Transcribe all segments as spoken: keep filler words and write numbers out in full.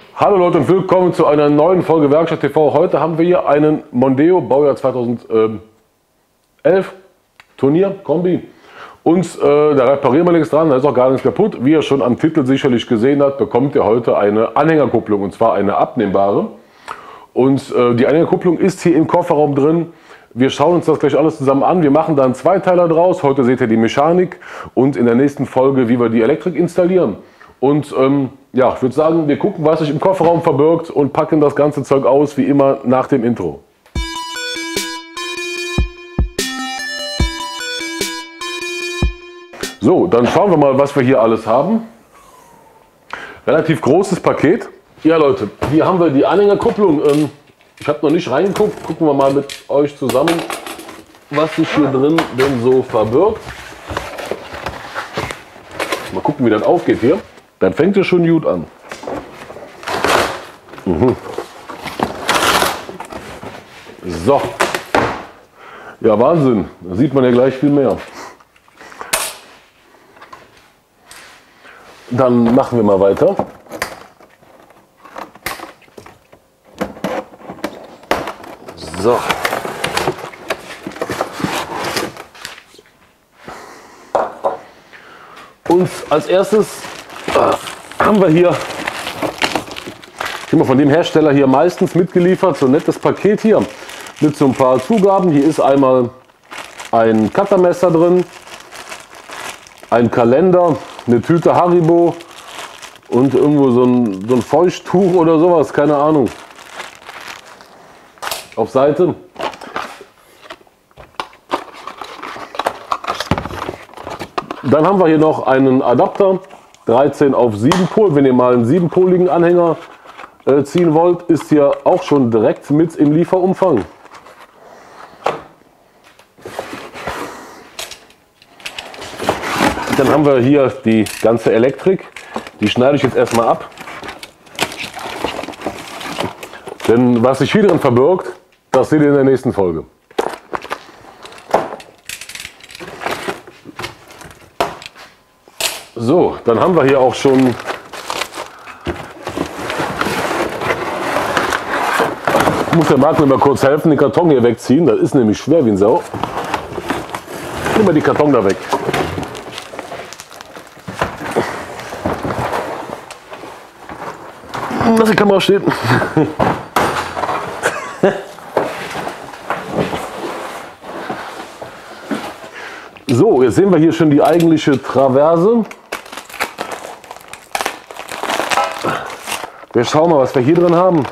Hallo Leute und willkommen zu einer neuen Folge Werkstatt T V. Heute haben wir hier einen Mondeo, Baujahr zweitausendelf, Turnier, Kombi. Und äh, da reparieren wir nichts dran, da ist auch gar nichts kaputt. Wie ihr schon am Titel sicherlich gesehen habt, bekommt ihr heute eine Anhängerkupplung, und zwar eine abnehmbare. Und äh, die Anhängerkupplung ist hier im Kofferraum drin. Wir schauen uns das gleich alles zusammen an. Wir machen da einen Zweiteiler draus. Heute seht ihr die Mechanik und in der nächsten Folge, wie wir die Elektrik installieren. Und ähm, ja, ich würde sagen, wir gucken, was sich im Kofferraum verbirgt und packen das ganze Zeug aus, wie immer nach dem Intro. So, dann schauen wir mal, was wir hier alles haben. Relativ großes Paket. Ja Leute, hier haben wir die Anhängerkupplung. Ähm, ich habe noch nicht reingeguckt. Gucken wir mal mit euch zusammen, was sich hier drin denn so verbirgt. Mal gucken, wie das aufgeht hier. Dann fängt es schon gut an. Mhm. So. Ja, Wahnsinn. Da sieht man ja gleich viel mehr. Dann machen wir mal weiter. So. Und als erstes äh, haben wir hier, immer von dem Hersteller hier meistens mitgeliefert, so ein nettes Paket hier mit so ein paar Zugaben. Hier ist einmal ein Cuttermesser drin, ein Kalender, eine Tüte Haribo und irgendwo so ein, so ein Feuchttuch oder sowas, keine Ahnung. Auf Seite. Dann haben wir hier noch einen Adapter, dreizehn auf sieben Pol. Wenn ihr mal einen siebenpoligen Anhänger äh, ziehen wollt, ist hier auch schon direkt mit im Lieferumfang. Dann haben wir hier die ganze Elektrik. Die schneide ich jetzt erstmal ab. Denn was sich hier drin verbirgt, das seht ihr in der nächsten Folge. So, dann haben wir hier auch schon muss der Marc mir mal kurz helfen, den Karton hier wegziehen. Das ist nämlich schwer wie ein Sau. Nimm mal die Karton da weg. Lass die Kamera stehen. So, jetzt sehen wir hier schon die eigentliche Traverse. Wir schauen mal, was wir hier drin haben.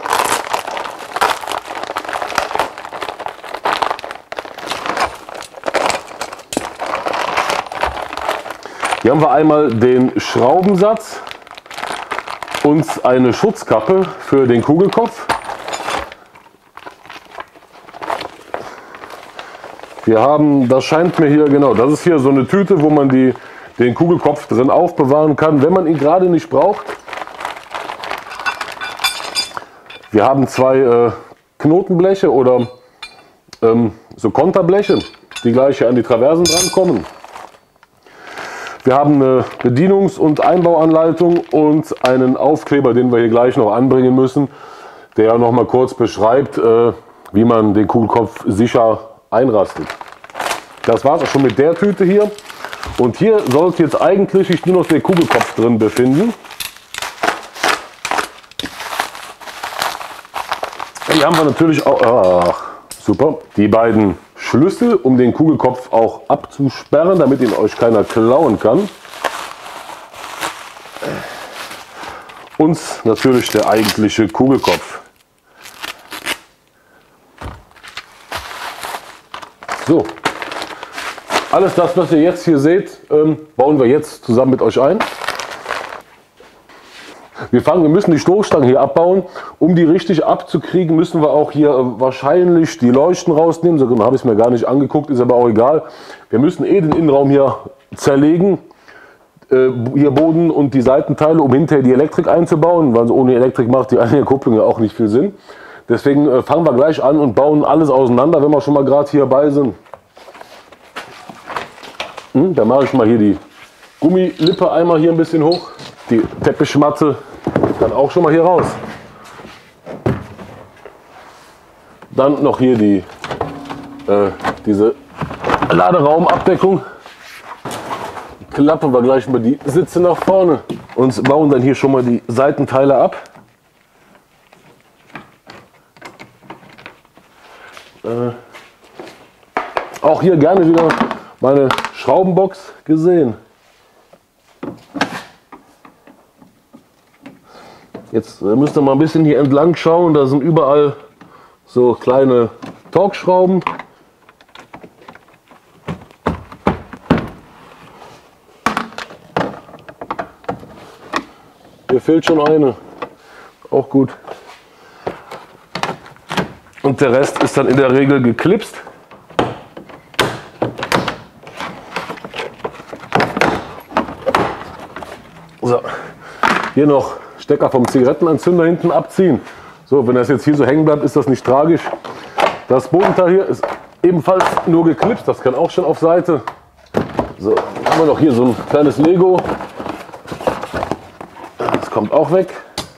Hier haben wir einmal den Schraubensatz und eine Schutzkappe für den Kugelkopf. Wir haben, das scheint mir hier, genau, das ist hier so eine Tüte, wo man die, den Kugelkopf drin aufbewahren kann, wenn man ihn gerade nicht braucht. Wir haben zwei äh, Knotenbleche oder ähm, so Konterbleche, die gleich hier an die Traversen drankommen. Wir haben eine Bedienungs- und Einbauanleitung und einen Aufkleber, den wir hier gleich noch anbringen müssen, der noch mal kurz beschreibt, äh, wie man den Kugelkopf sicher einrastet. Das war es auch schon mit der Tüte hier. Und hier sollte jetzt eigentlich sich nur noch der Kugelkopf drin befinden. Hier haben wir natürlich auch, ach, super, die beiden Schlüssel, um den Kugelkopf auch abzusperren, damit ihn euch keiner klauen kann. Und natürlich der eigentliche Kugelkopf. So, alles das, was ihr jetzt hier seht, ähm, bauen wir jetzt zusammen mit euch ein. Wir fangen, wir müssen die Stoßstangen hier abbauen. Um die richtig abzukriegen, müssen wir auch hier äh, wahrscheinlich die Leuchten rausnehmen. So genau habe ich es mir gar nicht angeguckt, ist aber auch egal. Wir müssen eh den Innenraum hier zerlegen, äh, hier Boden und die Seitenteile, um hinterher die Elektrik einzubauen, weil ohne Elektrik macht die Anhängerkupplung ja auch nicht viel Sinn. Deswegen äh, fangen wir gleich an und bauen alles auseinander, wenn wir schon mal gerade hier dabei sind. Hm, dann mache ich mal hier die Gummilippe einmal hier ein bisschen hoch, die Teppichmatte Dann auch schon mal hier raus. Dann noch hier die, äh, diese Laderaumabdeckung. Klappen wir gleich mal die Sitze nach vorne und bauen dann hier schon mal die Seitenteile ab. Äh, auch hier gerne wieder meine Schraubenbox gesehen. Jetzt äh, müsst ihr mal ein bisschen hier entlang schauen, da sind überall so kleine Torx-Schrauben. Hier fehlt schon eine, auch gut. Und der Rest ist dann in der Regel geklipst. So, hier noch Stecker vom Zigarettenanzünder hinten abziehen. So, wenn das jetzt hier so hängen bleibt, ist das nicht tragisch. Das Bodenteil hier ist ebenfalls nur geklipst, das kann auch schon auf Seite. So, dann haben wir noch hier so ein kleines Lego. Das kommt auch weg.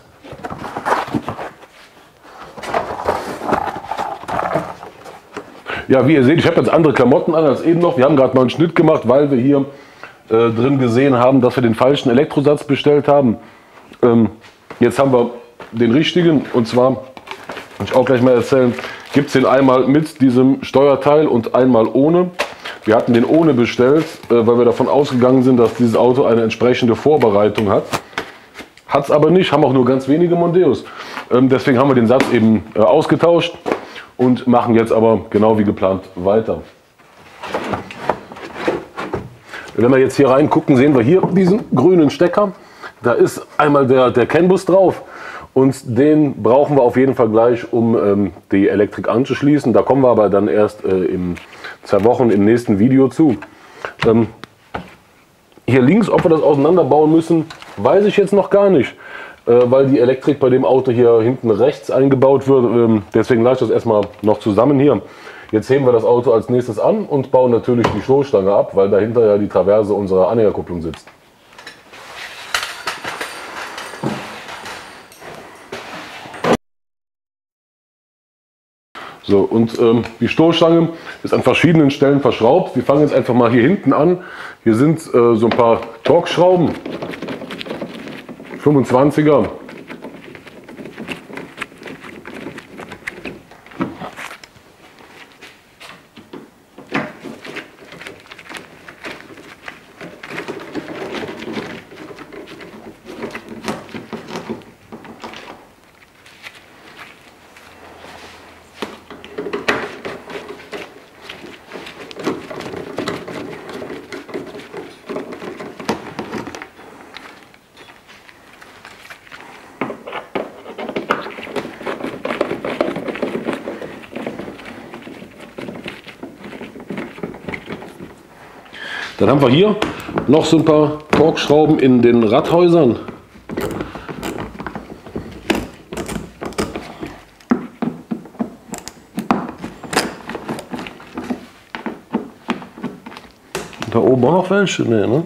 Ja, wie ihr seht, ich habe jetzt andere Klamotten an als eben noch. Wir haben gerade mal einen Schnitt gemacht, weil wir hier äh, drin gesehen haben, dass wir den falschen Elektrosatz bestellt haben. Ähm, jetzt haben wir den richtigen, und zwar, kann ich auch gleich mal erzählen, gibt es den einmal mit diesem Steuerteil und einmal ohne. Wir hatten den ohne bestellt, äh, weil wir davon ausgegangen sind, dass dieses Auto eine entsprechende Vorbereitung hat. Hat es aber nicht, haben auch nur ganz wenige Mondeos. Ähm, deswegen haben wir den Satz eben äh, ausgetauscht und machen jetzt aber genau wie geplant weiter. Wenn wir jetzt hier reingucken, sehen wir hier diesen grünen Stecker. Da ist einmal der, der CAN-Bus drauf und den brauchen wir auf jeden Fall gleich, um ähm, die Elektrik anzuschließen. Da kommen wir aber dann erst äh, in zwei Wochen im nächsten Video zu. Ähm, hier links, ob wir das auseinanderbauen müssen, weiß ich jetzt noch gar nicht, äh, weil die Elektrik bei dem Auto hier hinten rechts eingebaut wird. Ähm, deswegen lasse ich das erstmal noch zusammen hier. Jetzt heben wir das Auto als nächstes an und bauen natürlich die Stoßstange ab, weil dahinter ja die Traverse unserer Anhängerkupplung sitzt. So, und ähm, die Stoßstange ist an verschiedenen Stellen verschraubt. Wir fangen jetzt einfach mal hier hinten an. Hier sind äh, so ein paar Torx-Schrauben, fünfundzwanziger. Dann haben wir hier noch so ein paar Torx-Schrauben in den Radhäusern. Da oben auch noch welche? Nee, ne?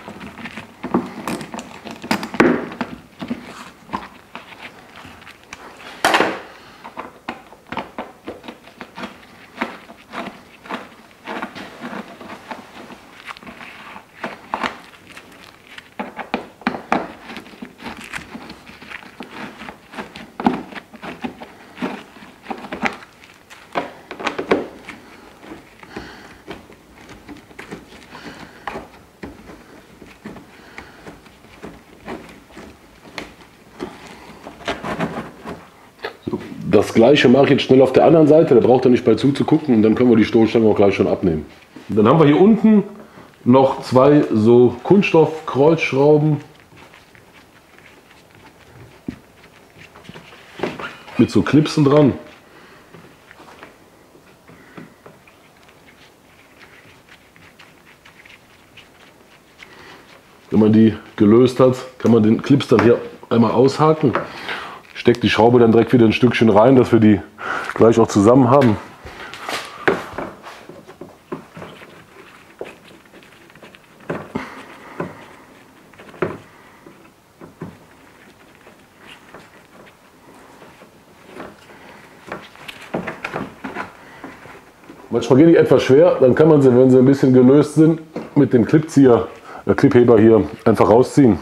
Das gleiche mache ich jetzt schnell auf der anderen Seite, da braucht ihr nicht bei zuzugucken und dann können wir die Stoßstange auch gleich schon abnehmen. Dann haben wir hier unten noch zwei so Kunststoff-Kreuzschrauben mit so Clipsen dran. Wenn man die gelöst hat, kann man den Clips dann hier einmal aushaken. Steckt die Schraube dann direkt wieder ein Stückchen rein, dass wir die gleich auch zusammen haben. Manchmal gehen die etwas schwer, dann kann man sie, wenn sie ein bisschen gelöst sind, mit dem Clipzieher, der Clipheber hier einfach rausziehen.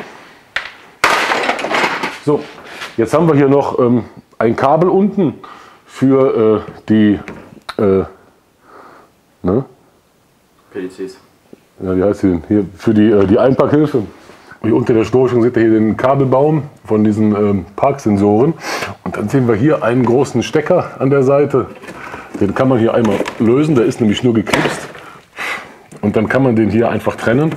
So, jetzt haben wir hier noch ähm, ein Kabel unten für äh, die äh, ne? P D Cs. Ja, wie heißt die denn? Hier für die, äh, die Einpackhilfe. Hier unter der Stoßung seht ihr hier den Kabelbaum von diesen ähm, Parksensoren. Und dann sehen wir hier einen großen Stecker an der Seite. Den kann man hier einmal lösen, der ist nämlich nur geklipst. Und dann kann man den hier einfach trennen.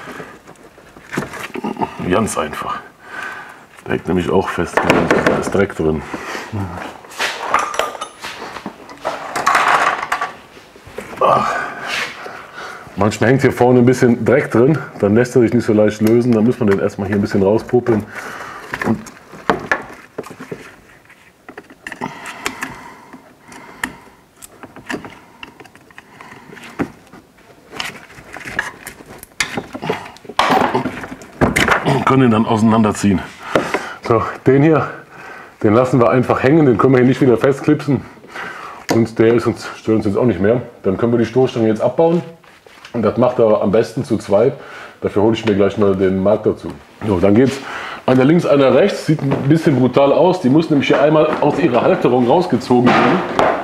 Ganz einfach. Der hängt nämlich auch fest, da ist Dreck drin. Manchmal hängt hier vorne ein bisschen Dreck drin, dann lässt er sich nicht so leicht lösen. Dann muss man den erstmal hier ein bisschen rauspuppeln. Und können ihn dann auseinanderziehen. So, den hier, den lassen wir einfach hängen, den können wir hier nicht wieder festklipsen. Und der ist uns, stört uns jetzt auch nicht mehr. Dann können wir die Stoßstange jetzt abbauen. Und das macht er am besten zu zweit. Dafür hole ich mir gleich mal den Markt dazu. So, dann geht es einer links, einer rechts. Sieht ein bisschen brutal aus. Die muss nämlich hier einmal aus ihrer Halterung rausgezogen werden.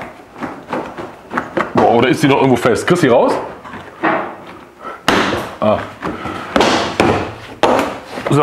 Boah, oder ist die noch irgendwo fest? Kriegst du die raus? Ah. So.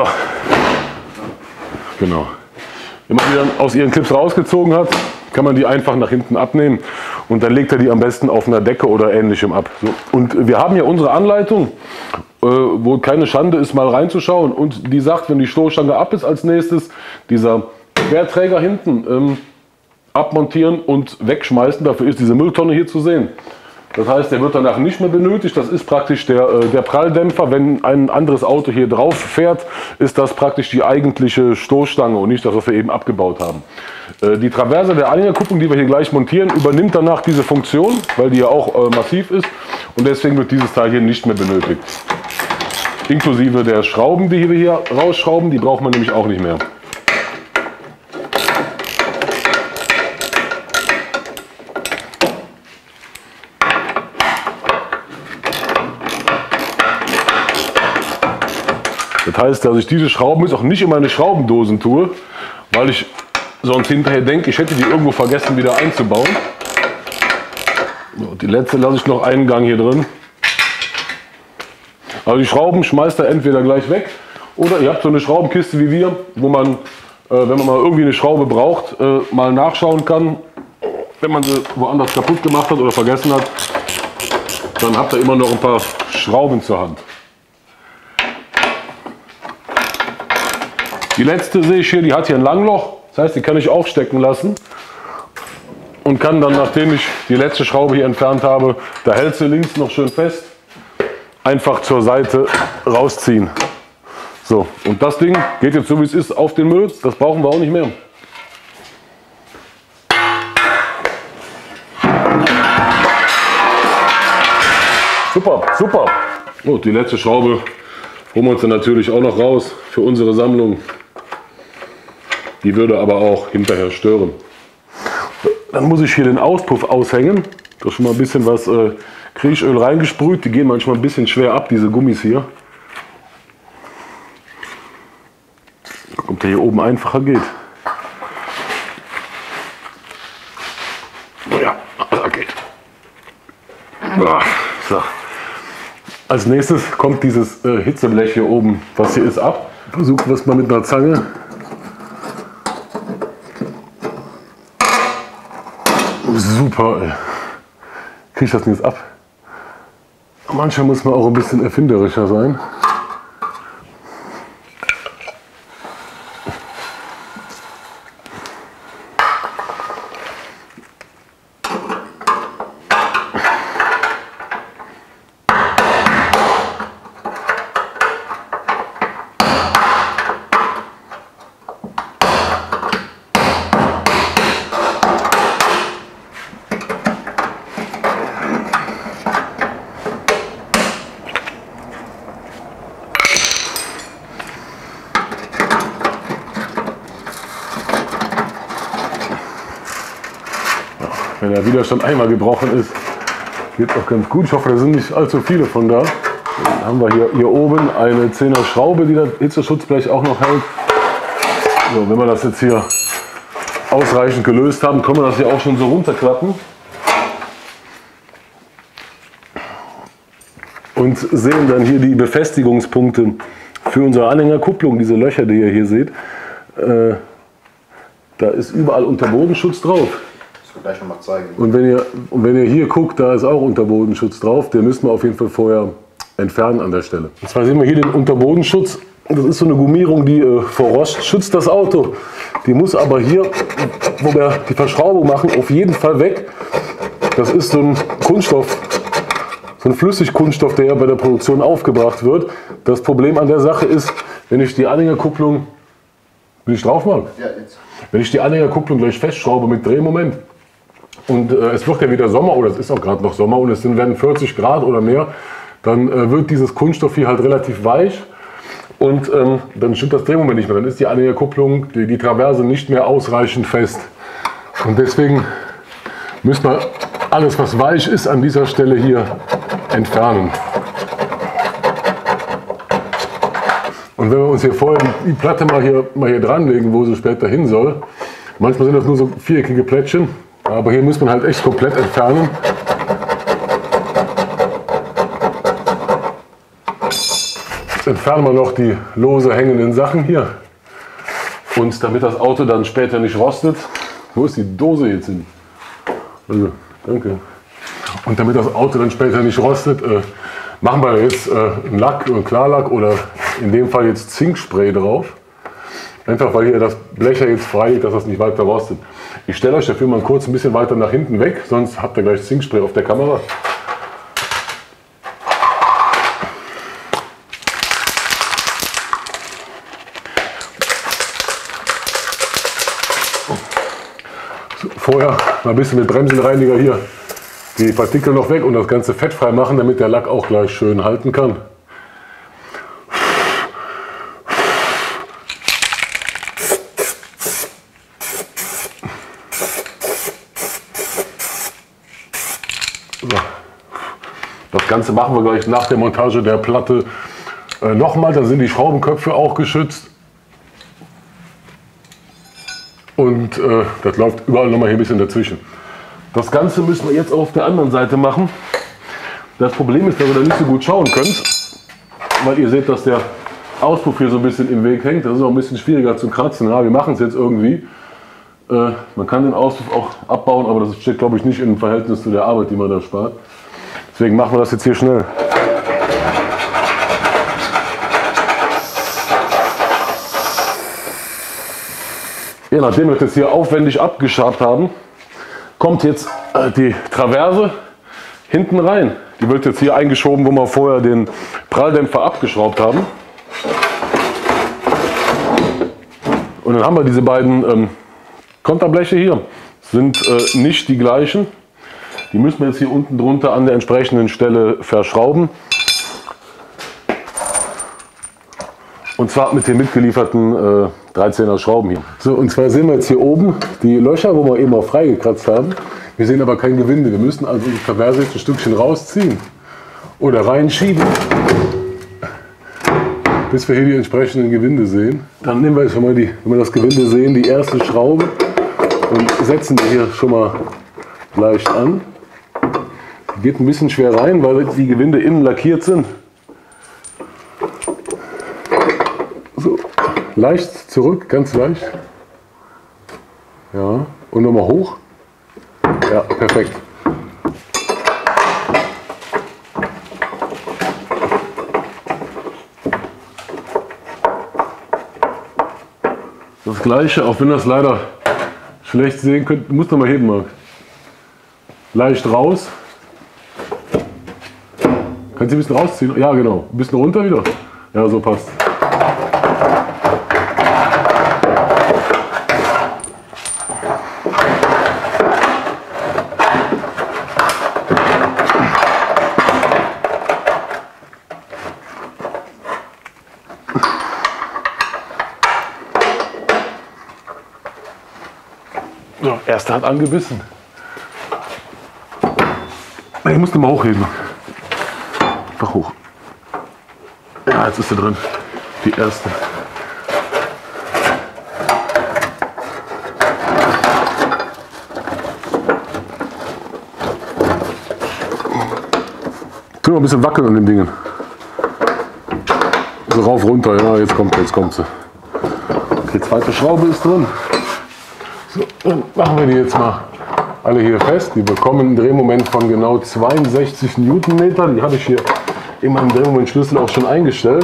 Genau. Wenn man die dann aus ihren Clips rausgezogen hat, kann man die einfach nach hinten abnehmen und dann legt er die am besten auf einer Decke oder ähnlichem ab. So. Und wir haben ja unsere Anleitung, äh, wo keine Schande ist, mal reinzuschauen, und die sagt, wenn die Stoßstange ab ist, als nächstes dieser Querträger hinten ähm, abmontieren und wegschmeißen. Dafür ist diese Mülltonne hier zu sehen. Das heißt, der wird danach nicht mehr benötigt. Das ist praktisch der, äh, der Pralldämpfer. Wenn ein anderes Auto hier drauf fährt, ist das praktisch die eigentliche Stoßstange und nicht das, was wir eben abgebaut haben. Äh, die Traverse der Anhängerkupplung, die wir hier gleich montieren, übernimmt danach diese Funktion, weil die ja auch äh, massiv ist. Und deswegen wird dieses Teil hier nicht mehr benötigt. Inklusive der Schrauben, die wir hier rausschrauben, die braucht man nämlich auch nicht mehr. Das heißt, dass ich diese Schrauben jetzt auch nicht in meine Schraubendosen tue, weil ich sonst hinterher denke, ich hätte die irgendwo vergessen wieder einzubauen. So, die letzte lasse ich noch einen Gang hier drin. Also die Schrauben schmeißt er entweder gleich weg oder ihr habt so eine Schraubenkiste wie wir, wo man, äh, wenn man mal irgendwie eine Schraube braucht, äh, mal nachschauen kann. Wenn man sie woanders kaputt gemacht hat oder vergessen hat, dann habt ihr immer noch ein paar Schrauben zur Hand. Die letzte sehe ich hier, die hat hier ein Langloch, das heißt, die kann ich aufstecken lassen und kann dann, nachdem ich die letzte Schraube hier entfernt habe, da hält sie links noch schön fest, einfach zur Seite rausziehen. So, und das Ding geht jetzt so wie es ist auf den Müll, das brauchen wir auch nicht mehr. Super, super. Oh, die letzte Schraube holen wir uns dann natürlich auch noch raus für unsere Sammlung. Die würde aber auch hinterher stören. Dann muss ich hier den Auspuff aushängen. Da ist schon mal ein bisschen was äh, Kriechöl reingesprüht. Die gehen manchmal ein bisschen schwer ab, diese Gummis hier. Da kommt der hier oben einfacher geht. Ja, da geht. So. Als nächstes kommt dieses äh, Hitzeblech hier oben, was hier ist, ab. Versuchen wir es mal mit einer Zange. Super, ey. Kriege ich das nicht ab? Manchmal muss man auch ein bisschen erfinderischer sein. Wenn der Widerstand einmal gebrochen ist, Geht auch ganz gut. Ich hoffe, da sind nicht allzu viele von da. Dann haben wir hier, hier oben eine zehner Schraube, die das Hitzeschutzblech auch noch hält. So, wenn wir das jetzt hier ausreichend gelöst haben, können wir das hier auch schon so runterklappen. Und sehen dann hier die Befestigungspunkte für unsere Anhängerkupplung, diese Löcher, die ihr hier seht. Äh, da ist überall Unterbodenschutz drauf. Das wir gleich noch mal zeigen. Und wenn, ihr, und wenn ihr hier guckt, da ist auch Unterbodenschutz drauf. Den müssen wir auf jeden Fall vorher entfernen an der Stelle. Und zwar sehen wir hier den Unterbodenschutz. Das ist so eine Gummierung, die äh, vor Rost schützt das Auto. Die muss aber hier, wo wir die Verschraubung machen, auf jeden Fall weg. Das ist so ein Kunststoff. So ein Flüssigkunststoff, der ja bei der Produktion aufgebracht wird. Das Problem an der Sache ist, wenn ich die Anhängerkupplung, will ich drauf machen? Ja, jetzt. Wenn ich die Anhängerkupplung gleich festschraube mit Drehmoment und äh, es wird ja wieder Sommer oder es ist auch gerade noch Sommer und es sind, werden vierzig Grad oder mehr, dann äh, wird dieses Kunststoff hier halt relativ weich und ähm, dann stimmt das Drehmoment nicht mehr. Dann ist die Anhängerkupplung, die, die Traverse nicht mehr ausreichend fest. Und deswegen müssen wir alles, was weich ist, an dieser Stelle hier entfernen. Und wenn wir uns hier vorher die, die Platte mal hier, mal hier dranlegen, wo sie später hin soll, manchmal sind das nur so viereckige Plättchen, aber hier muss man halt echt komplett entfernen. Jetzt entfernen wir noch die lose hängenden Sachen hier. Und damit das Auto dann später nicht rostet, wo ist die Dose jetzt hin? Also, danke. Und damit das Auto dann später nicht rostet, äh, machen wir jetzt äh, einen Lack, einen Klarlack oder in dem Fall jetzt Zinkspray drauf. Einfach weil hier das Blech jetzt frei liegt, dass das nicht weiter rostet. Ich stelle euch dafür mal kurz ein bisschen weiter nach hinten weg, sonst habt ihr gleich Zinkspray auf der Kamera. Vorher mal ein bisschen mit Bremsenreiniger hier die Partikel noch weg und das Ganze fettfrei machen, damit der Lack auch gleich schön halten kann. So. Das Ganze machen wir gleich nach der Montage der Platte äh, nochmal. Da sind die Schraubenköpfe auch geschützt. Und äh, das läuft überall nochmal hier ein bisschen dazwischen. Das Ganze müssen wir jetzt auch auf der anderen Seite machen. Das Problem ist, dass ihr da nicht so gut schauen könnt, weil ihr seht, dass der Auspuff hier so ein bisschen im Weg hängt. Das ist auch ein bisschen schwieriger zu kratzen. Ja, wir machen es jetzt irgendwie. Äh, man kann den Auspuff auch abbauen, aber das steht, glaube ich, nicht im Verhältnis zu der Arbeit, die man da spart. Deswegen machen wir das jetzt hier schnell. Ja, nachdem wir das jetzt hier aufwendig abgeschabt haben, kommt jetzt äh, die Traverse hinten rein. Die wird jetzt hier eingeschoben, wo wir vorher den Pralldämpfer abgeschraubt haben. Und dann haben wir diese beiden ähm, Konterbleche hier. Sind äh, nicht die gleichen. Die müssen wir jetzt hier unten drunter an der entsprechenden Stelle verschrauben. Und zwar mit den mitgelieferten äh, dreizehner Schrauben hier. So, und zwar sehen wir jetzt hier oben die Löcher, wo wir eben auch freigekratzt haben. Wir sehen aber kein Gewinde. Wir müssen also die Traverse jetzt ein Stückchen rausziehen oder reinschieben, bis wir hier die entsprechenden Gewinde sehen. Dann nehmen wir jetzt schon mal, die, wenn wir das Gewinde sehen, die erste Schraube und setzen die hier schon mal leicht an. Die geht ein bisschen schwer rein, weil die Gewinde innen lackiert sind. So, leicht zurück, ganz leicht. Ja, und nochmal hoch. Ja, perfekt. Das gleiche, auch wenn ihr das leider schlecht sehen könnt, muss noch mal heben, Marc. Leicht raus. Kannst du ein bisschen rausziehen? Ja, genau. Ein bisschen runter wieder. Ja, so passt. So, erster hat angebissen. ich musste mal hochheben. Einfach hoch. Ja, jetzt ist sie drin. Die erste. Tun wir ein bisschen wackeln an den Dingen. So rauf, runter, ja, jetzt kommt, jetzt kommt sie. Okay, zweite Schraube ist drin. So, dann machen wir die jetzt mal alle hier fest. Die bekommen einen Drehmoment von genau zweiundsechzig Newtonmeter. Die habe ich hier in meinem Drehmomentschlüssel auch schon eingestellt.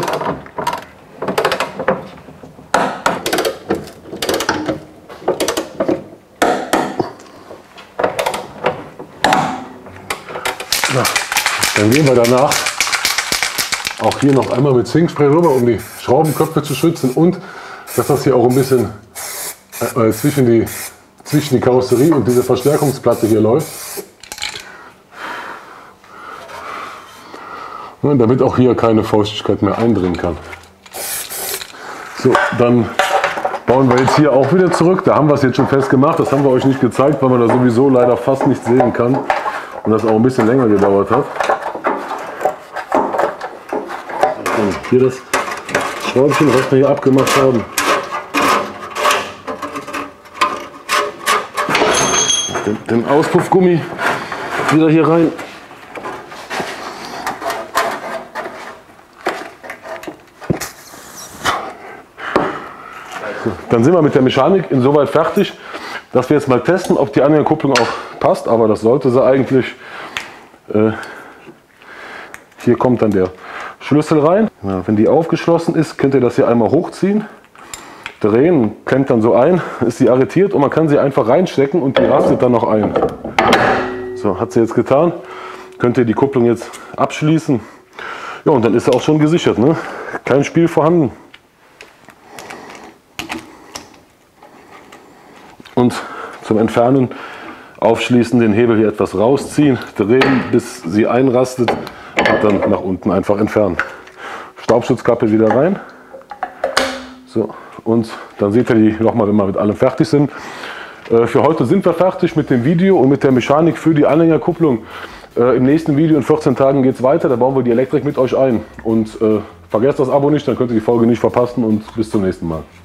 So, dann gehen wir danach auch hier noch einmal mit Zinkspray rüber, um die Schraubenköpfe zu schützen und dass das hier auch ein bisschen äh, zwischen, die, zwischen die Karosserie und diese Verstärkungsplatte hier läuft. Und damit auch hier keine Feuchtigkeit mehr eindringen kann. So, dann bauen wir jetzt hier auch wieder zurück. Da haben wir es jetzt schon festgemacht. Das haben wir euch nicht gezeigt, weil man da sowieso leider fast nicht sehen kann und das auch ein bisschen länger gedauert hat. Und hier das Schräubchen, was wir hier abgemacht haben. Den, den Auspuffgummi wieder hier rein. So, dann sind wir mit der Mechanik insoweit fertig, dass wir jetzt mal testen, ob die Anhängerkupplung auch passt. Aber das sollte sie eigentlich. Äh, hier kommt dann der Schlüssel rein. Ja, wenn die aufgeschlossen ist, könnt ihr das hier einmal hochziehen, drehen, klemmt dann so ein, ist sie arretiert und man kann sie einfach reinstecken und die rastet dann noch ein. So, hat sie jetzt getan. Könnt ihr die Kupplung jetzt abschließen. Ja, und dann ist sie auch schon gesichert, ne? Kein Spiel vorhanden. Und zum Entfernen aufschließen, den Hebel hier etwas rausziehen, drehen, bis sie einrastet und dann nach unten einfach entfernen. Staubschutzkappe wieder rein. So, und dann seht ihr die nochmal, wenn wir mit allem fertig sind. Äh, für heute sind wir fertig mit dem Video und mit der Mechanik für die Anhängerkupplung. Äh, Im nächsten Video in vierzehn Tagen geht es weiter, da bauen wir die Elektrik mit euch ein. Und äh, vergesst das Abo nicht, dann könnt ihr die Folge nicht verpassen und bis zum nächsten Mal.